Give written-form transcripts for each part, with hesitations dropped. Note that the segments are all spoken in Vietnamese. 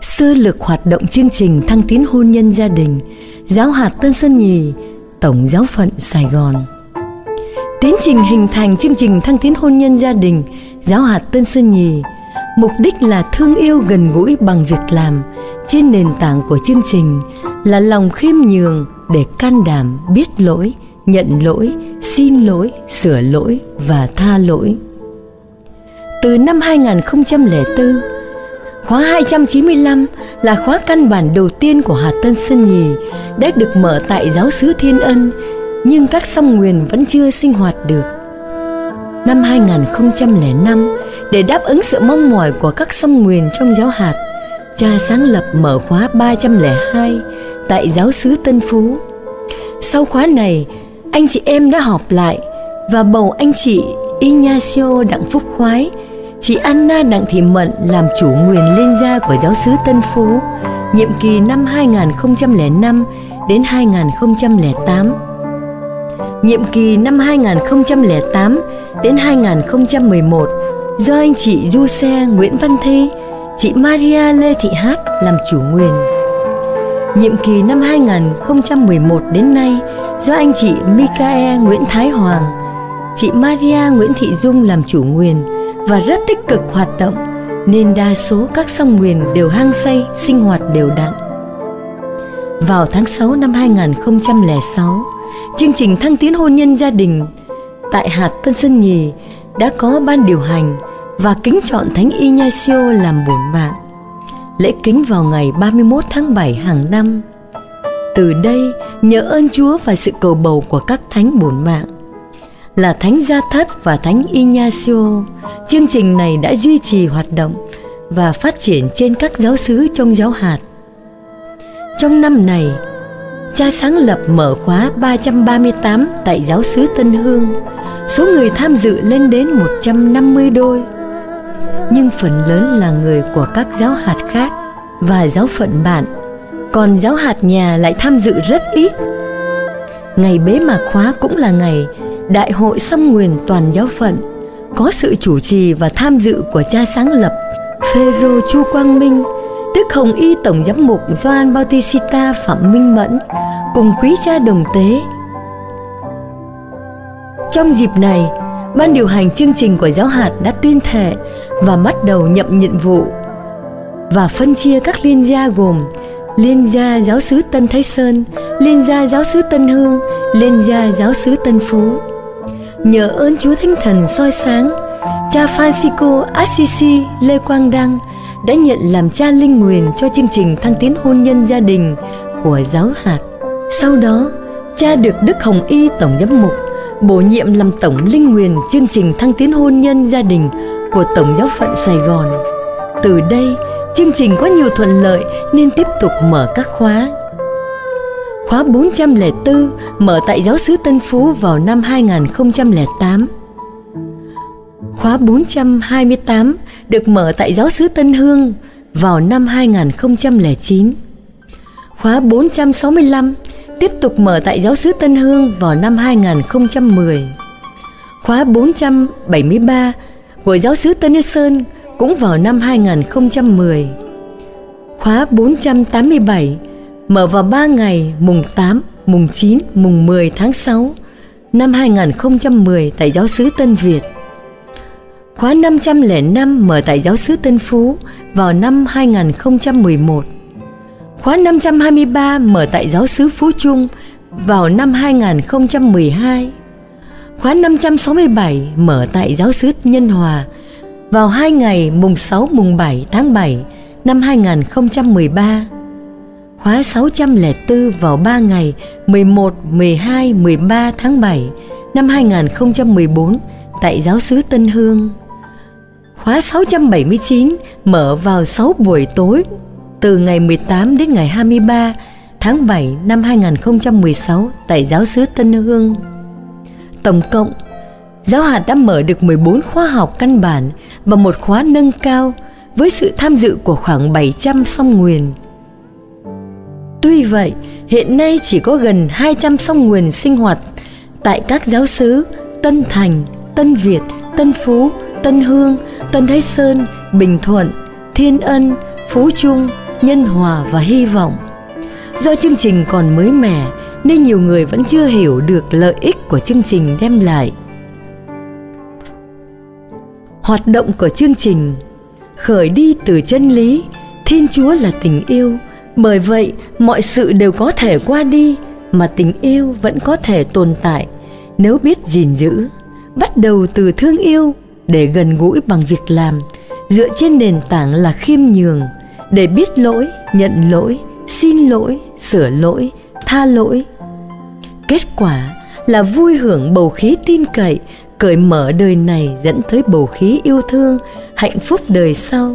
Sơ lược hoạt động chương trình thăng tiến hôn nhân gia đình, Giáo hạt Tân Sơn Nhì, Tổng giáo phận Sài Gòn. Tiến trình hình thành chương trình thăng tiến hôn nhân gia đình, Giáo hạt Tân Sơn Nhì, mục đích là thương yêu gần gũi bằng việc làm. Trên nền tảng của chương trình là lòng khiêm nhường để can đảm biết lỗi, nhận lỗi, xin lỗi, sửa lỗi và tha lỗi. Từ năm 2004, khóa 295 là khóa căn bản đầu tiên của hạt Tân Sơn Nhì đã được mở tại giáo xứ Thiên Ân, nhưng các song nguyền vẫn chưa sinh hoạt được. Năm 2005, để đáp ứng sự mong mỏi của các song nguyền trong giáo hạt, cha sáng lập mở khóa 302 tại giáo xứ Tân Phú. Sau khóa này, anh chị em đã họp lại và bầu anh chị Ignacio Đặng Phúc Khoái, chị Anna Đặng Thị Mận làm chủ nguyền liên gia của giáo xứ Tân Phú, nhiệm kỳ năm 2005 đến 2008. Nhiệm kỳ năm 2008 đến 2011 do anh chị Du Xe Nguyễn Văn Thi, chị Maria Lê Thị Hát làm chủ nguyền. Nhiệm kỳ năm 2011 đến nay do anh chị Micae Nguyễn Thái Hoàng, chị Maria Nguyễn Thị Dung làm chủ nguyền và rất tích cực hoạt động, nên đa số các song nguyền đều hăng say sinh hoạt đều đặn. Vào tháng 6 năm 2006, chương trình thăng tiến hôn nhân gia đình tại hạt Tân Sơn Nhì đã có ban điều hành và kính chọn Thánh Ignacio làm bổn mạng. Lễ kính vào ngày 31 tháng 7 hàng năm. Từ đây, nhờ ơn Chúa và sự cầu bầu của các thánh bổn mạng là Thánh Gia Thất và Thánh Ignacio, chương trình này đã duy trì hoạt động và phát triển trên các giáo xứ trong giáo hạt. Trong năm này, cha sáng lập mở khóa 338 tại giáo xứ Tân Hương, số người tham dự lên đến 150 đôi, nhưng phần lớn là người của các giáo hạt khác và giáo phận bạn, còn giáo hạt nhà lại tham dự rất ít. Ngày bế mạc khóa cũng là ngày Đại hội song nguyền toàn giáo phận, có sự chủ trì và tham dự của cha sáng lập Phêrô Chu Quang Minh, Đức Hồng Y Tổng giám mục Gioan Bautista Phạm Minh Mẫn cùng quý cha đồng tế. Trong dịp này, ban điều hành chương trình của giáo hạt đã tuyên thệ và bắt đầu nhậm nhiệm vụ và phân chia các liên gia gồm Liên gia giáo xứ Tân Thái Sơn, Liên gia giáo xứ Tân Hương, Liên gia giáo xứ Tân Phú. Nhờ ơn Chúa Thánh Thần soi sáng, cha Francisco Assisi Lê Quang Đăng đã nhận làm cha linh nguyền cho chương trình thăng tiến hôn nhân gia đình của giáo hạt. Sau đó, cha được Đức Hồng Y Tổng giám mục bổ nhiệm làm tổng linh nguyền chương trình thăng tiến hôn nhân gia đình của Tổng giáo phận Sài Gòn. Từ đây, chương trình có nhiều thuận lợi nên tiếp tục mở các khóa. Khóa 404 mở tại giáo xứ Tân Phú vào năm 2008. Khóa 428 được mở tại giáo xứ Tân Hương vào năm 2009. Khóa 465 tiếp tục mở tại giáo xứ Tân Hương vào năm 2010. Khóa 473 của giáo xứ Tân Sơn cũng vào năm 2010. Khóa 487 mở vào 3 ngày mùng 8, mùng 9, mùng 10 tháng 6 năm 2010 tại giáo xứ Tân Việt. Khóa 505 mở tại giáo xứ Tân Phú vào năm 2011. Khóa 523 mở tại giáo xứ Phú Trung vào năm 2012. Khóa 567 mở tại giáo xứ Nhân Hòa vào 2 ngày mùng 6 mùng 7 tháng 7 năm 2013. Khóa 604 vào 3 ngày 11, 12, 13 tháng 7 năm 2014 tại giáo xứ Tân Hương. Khóa 679 mở vào 6 buổi tối từ ngày 18 đến ngày 23 tháng 7 năm 2016 tại giáo xứ Tân Hương. Tổng cộng, giáo hạt đã mở được 14 khóa học căn bản và một khóa nâng cao với sự tham dự của khoảng 700 song nguyền. Tuy vậy, hiện nay chỉ có gần 200 song nguyền sinh hoạt tại các giáo xứ Tân Thành, Tân Việt, Tân Phú, Tân Hương, Tân Thái Sơn, Bình Thuận, Thiên Ân, Phú Trung, nhân hòa và hy vọng. Do chương trình còn mới mẻ nên nhiều người vẫn chưa hiểu được lợi ích của chương trình đem lại. Hoạt động của chương trình khởi đi từ chân lý Thiên Chúa là tình yêu, bởi vậy mọi sự đều có thể qua đi mà tình yêu vẫn có thể tồn tại nếu biết gìn giữ. Bắt đầu từ thương yêu để gần gũi bằng việc làm, dựa trên nền tảng là khiêm nhường, để biết lỗi, nhận lỗi, xin lỗi, sửa lỗi, tha lỗi. Kết quả là vui hưởng bầu khí tin cậy, cởi mở đời này dẫn tới bầu khí yêu thương, hạnh phúc đời sau.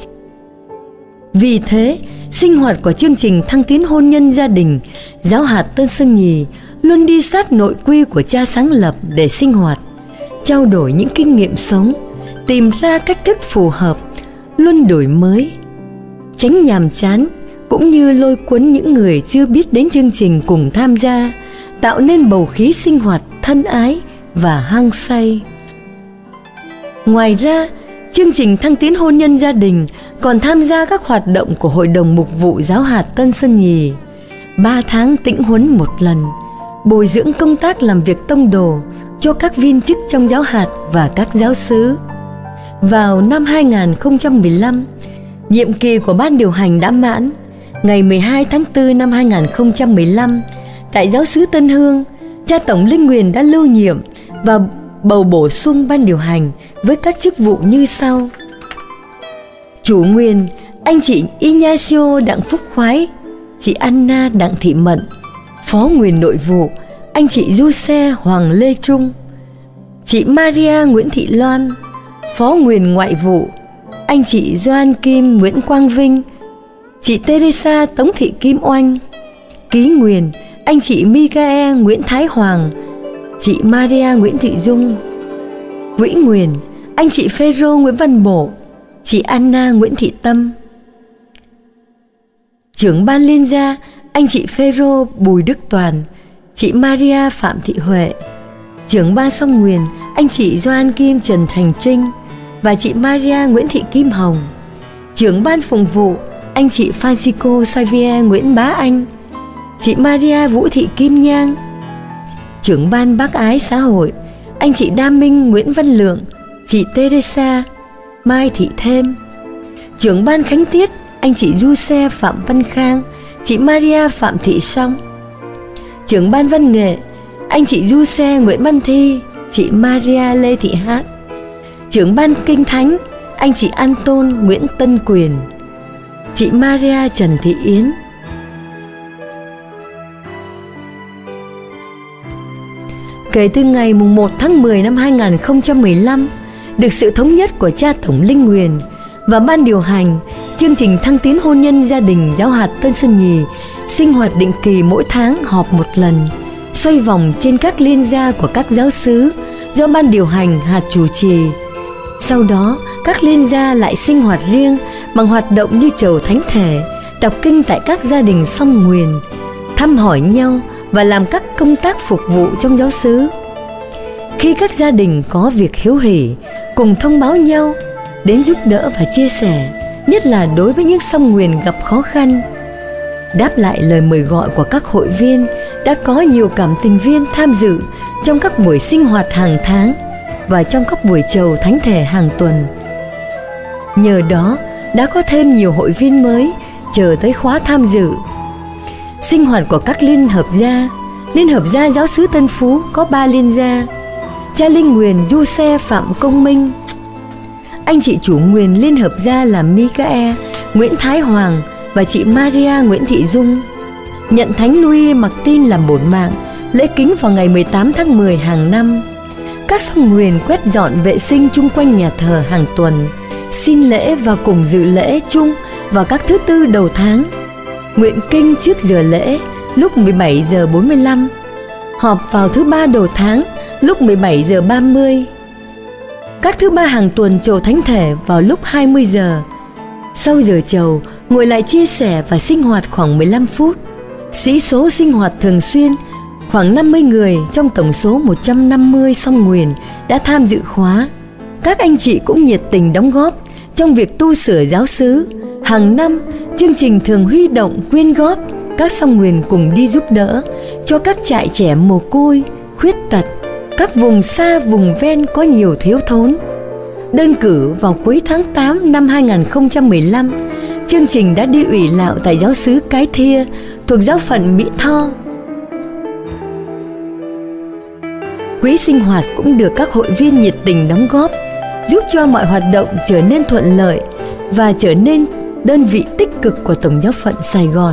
Vì thế, sinh hoạt của chương trình thăng tiến hôn nhân gia đình Giáo hạt Tân Sơn Nhì luôn đi sát nội quy của cha sáng lập để sinh hoạt, trao đổi những kinh nghiệm sống, tìm ra cách thức phù hợp, luôn đổi mới, tránh nhàm chán, cũng như lôi cuốn những người chưa biết đến chương trình cùng tham gia, tạo nên bầu khí sinh hoạt thân ái và hăng say. Ngoài ra, chương trình thăng tiến hôn nhân gia đình còn tham gia các hoạt động của Hội đồng Mục vụ Giáo hạt Tân Sơn Nhì, 3 tháng tĩnh huấn một lần, bồi dưỡng công tác làm việc tông đồ cho các viên chức trong giáo hạt và các giáo xứ. Vào năm 2015, nhiệm kỳ của ban điều hành đã mãn. Ngày 12 tháng 4 năm 2015, tại giáo xứ Tân Hương, cha Tổng Linh Nguyền đã lưu nhiệm và bầu bổ sung ban điều hành với các chức vụ như sau: Chủ Nguyền, anh chị Ignacio Đặng Phúc Khoái, chị Anna Đặng Thị Mận. Phó Nguyền Nội vụ, anh chị Giuse Hoàng Lê Trung, chị Maria Nguyễn Thị Loan. Phó Nguyền Ngoại vụ, anh chị Doan Kim Nguyễn Quang Vinh, chị Teresa Tống Thị Kim Oanh. Ký Nguyền, anh chị Micae Nguyễn Thái Hoàng, chị Maria Nguyễn Thị Dung. Quỹ Nguyền, anh chị Phêrô Nguyễn Văn Bổ, chị Anna Nguyễn Thị Tâm. Trưởng ban liên gia, anh chị Phêrô Bùi Đức Toàn, chị Maria Phạm Thị Huệ. Trưởng ban Song Nguyền, anh chị Doan Kim Trần Thành Trinh và chị Maria Nguyễn Thị Kim Hồng. Trưởng ban Phụng vụ, anh chị Francisco Xavier Nguyễn Bá Anh, chị Maria Vũ Thị Kim Nhang. Trưởng ban Bác Ái Xã hội, anh chị Đam Minh Nguyễn Văn Lượng, chị Teresa Mai Thị Thêm. Trưởng ban Khánh Tiết, anh chị Giuse Phạm Văn Khang, chị Maria Phạm Thị Song. Trưởng ban Văn nghệ, anh chị Giuse Nguyễn Văn Thi, chị Maria Lê Thị Hát. Trưởng ban Kinh Thánh, anh chị Anton Nguyễn Tân Quyền, chị Maria Trần Thị Yến. Kể từ ngày 1 tháng 10 năm 2015, được sự thống nhất của cha Tổng Linh Nguyền và ban điều hành, chương trình thăng tiến hôn nhân gia đình Giáo hạt Tân Sơn Nhì sinh hoạt định kỳ mỗi tháng họp một lần, xoay vòng trên các liên gia của các giáo xứ do ban điều hành hạt chủ trì. Sau đó, các liên gia lại sinh hoạt riêng bằng hoạt động như chầu thánh thể, đọc kinh tại các gia đình Song Nguyền, thăm hỏi nhau và làm các công tác phục vụ trong giáo xứ. Khi các gia đình có việc hiếu hỉ, cùng thông báo nhau, đến giúp đỡ và chia sẻ, nhất là đối với những Song Nguyền gặp khó khăn. Đáp lại lời mời gọi của các hội viên, đã có nhiều cảm tình viên tham dự trong các buổi sinh hoạt hàng tháng và trong các buổi chầu thánh thể hàng tuần. Nhờ đó, đã có thêm nhiều hội viên mới chờ tới khóa tham dự. Sinh hoạt của các Liên hợp gia giáo xứ Tân Phú có 3 liên gia: cha Linh Nguyền Giuse Phạm Công Minh, anh chị chủ Nguyền Liên hợp gia là Micae Nguyễn Thái Hoàng và chị Maria Nguyễn Thị Dung. Nhận Thánh Louis mặc tin làm bổn mạng, lễ kính vào ngày 18 tháng 10 hàng năm. Các Song Nguyền quét dọn vệ sinh chung quanh nhà thờ hàng tuần, xin lễ và cùng dự lễ chung vào các thứ tư đầu tháng. Nguyện kinh trước giờ lễ lúc 17 giờ 45, họp vào thứ ba đầu tháng lúc 17 giờ 30. Các thứ ba hàng tuần chầu thánh thể vào lúc 20 giờ. Sau giờ chầu, ngồi lại chia sẻ và sinh hoạt khoảng 15 phút. Sĩ số sinh hoạt thường xuyên khoảng 50 người trong tổng số 150 Song Nguyền đã tham dự khóa. Các anh chị cũng nhiệt tình đóng góp trong việc tu sửa giáo xứ, Hàng năm, chương trình thường huy động quyên góp các song nguyện cùng đi giúp đỡ cho các trại trẻ mồ côi, khuyết tật, các vùng xa vùng ven có nhiều thiếu thốn. Đơn cử vào cuối tháng 8 năm 2015, chương trình đã đi ủy lạo tại giáo xứ Cái Thia thuộc giáo phận Mỹ Tho. Quỹ sinh hoạt cũng được các hội viên nhiệt tình đóng góp, giúp cho mọi hoạt động trở nên thuận lợi và trở nên đơn vị tích cực của Tổng giáo phận Sài Gòn.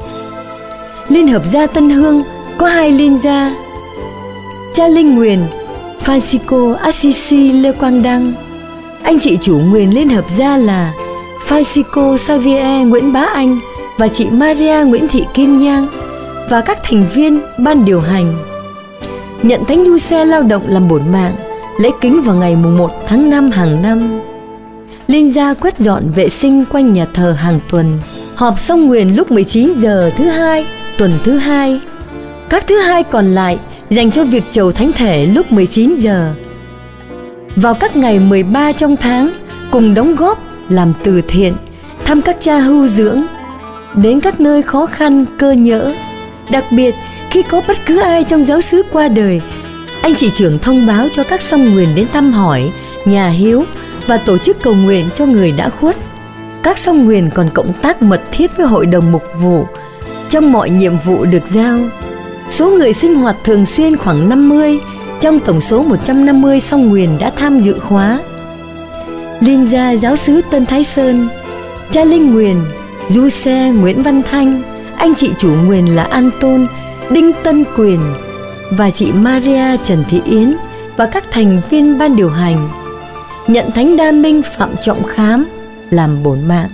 Liên hợp gia Tân Hương có 2 liên gia: cha linh nguyền Francisco Assisi Lê Quang Đăng, anh chị chủ nguyền liên hợp gia là Francisco Xavier Nguyễn Bá Anh và chị Maria Nguyễn Thị Kim Nhang, và các thành viên ban điều hành. Nhận Thánh Giuse lao động làm bổn mạng, lễ kính vào ngày 1 tháng 5 hàng năm. Liên gia quét dọn vệ sinh quanh nhà thờ hàng tuần, họp song nguyện lúc 19 giờ thứ Hai, tuần thứ Hai. Các thứ Hai còn lại dành cho việc chầu thánh thể lúc 19 giờ. Vào các ngày 13 trong tháng, cùng đóng góp làm từ thiện, thăm các cha hưu dưỡng, đến các nơi khó khăn cơ nhỡ. Đặc biệt, khi có bất cứ ai trong giáo xứ qua đời, anh chị trưởng thông báo cho các song nguyện đến thăm hỏi, nhà hiếu và tổ chức cầu nguyện cho người đã khuất. Các song nguyện còn cộng tác mật thiết với hội đồng mục vụ trong mọi nhiệm vụ được giao. Số người sinh hoạt thường xuyên khoảng 50 trong tổng số 150 song nguyện đã tham dự khóa. Liên gia giáo xứ Tân Thái Sơn, cha linh nguyền Giuse Nguyễn Văn Thanh, anh chị chủ nguyền là An Tôn Đinh Tân Quyền và chị Maria Trần Thị Yến và các thành viên ban điều hành. Nhận Thánh Đa Minh Phạm Trọng Khám làm bổn mạng.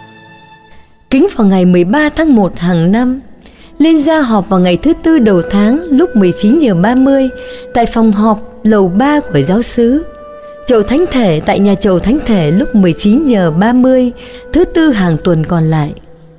Kính vào ngày 13 tháng 1 hàng năm. Liên gia họp vào ngày thứ Tư đầu tháng lúc 19 giờ 30 tại phòng họp lầu 3 của giáo xứ. Chầu thánh thể tại nhà chầu thánh thể lúc 19 giờ 30 thứ Tư hàng tuần còn lại.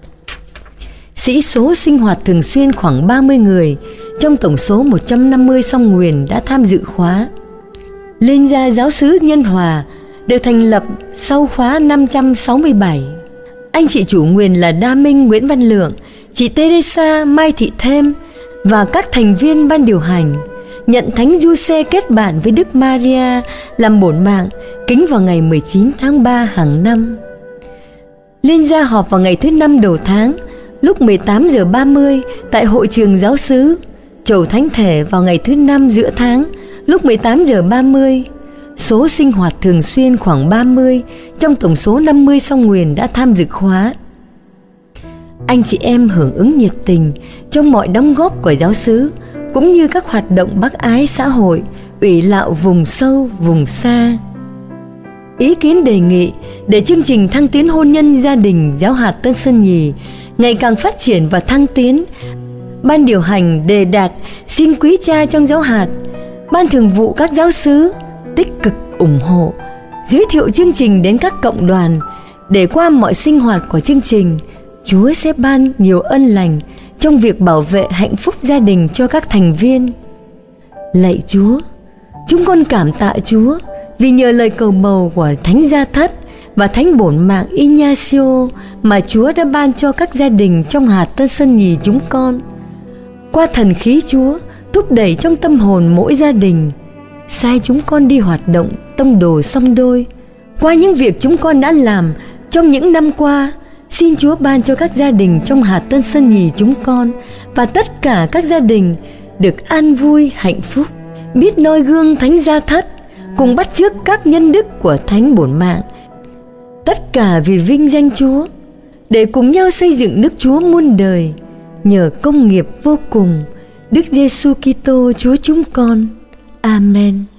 Sĩ số sinh hoạt thường xuyên khoảng 30 người trong tổng số 150 song nguyện đã tham dự khóa. Liên gia giáo xứ Nhân Hòa được thành lập sau khóa 567. Anh chị chủ nguyền là Đa Minh Nguyễn Văn Lượng, chị Teresa Mai Thị Thêm và các thành viên ban điều hành. Nhận Thánh Giuse kết bạn với Đức Maria làm bổn mạng, kính vào ngày 19 tháng 3 hàng năm. Liên gia họp vào ngày thứ Năm đầu tháng lúc 18 giờ 30 tại hội trường giáo xứ. Chầu thánh thể vào ngày thứ Năm giữa tháng lúc 18 giờ 30. Số sinh hoạt thường xuyên khoảng 30 trong tổng số 50 song nguyện đã tham dự khóa. Anh chị em hưởng ứng nhiệt tình trong mọi đóng góp của giáo xứ, cũng như các hoạt động bác ái xã hội, ủy lạo vùng sâu, vùng xa. Ý kiến đề nghị để chương trình thăng tiến hôn nhân gia đình giáo hạt Tân Sơn Nhì ngày càng phát triển và thăng tiến, ban điều hành đề đạt xin quý cha trong giáo hạt, ban thường vụ các giáo xứ tích cực ủng hộ, giới thiệu chương trình đến các cộng đoàn, để qua mọi sinh hoạt của chương trình, Chúa sẽ ban nhiều ân lành trong việc bảo vệ hạnh phúc gia đình cho các thành viên. Lạy Chúa, chúng con cảm tạ Chúa vì nhờ lời cầu bầu của Thánh Gia Thất và Thánh Bổn Mạng Ignacio mà Chúa đã ban cho các gia đình trong hạt Tân Sơn Nhì chúng con. Qua thần khí Chúa thúc đẩy trong tâm hồn mỗi gia đình, sai chúng con đi hoạt động tông đồ song đôi. Qua những việc chúng con đã làm trong những năm qua, xin Chúa ban cho các gia đình trong hạt Tân Sơn Nhì chúng con và tất cả các gia đình được an vui hạnh phúc, biết noi gương Thánh Gia Thất, cùng bắt chước các nhân đức của Thánh Bổn Mạng. Tất cả vì vinh danh Chúa, để cùng nhau xây dựng nước Chúa muôn đời, nhờ công nghiệp vô cùng Đức Giêsu Kitô Chúa chúng con. Amen.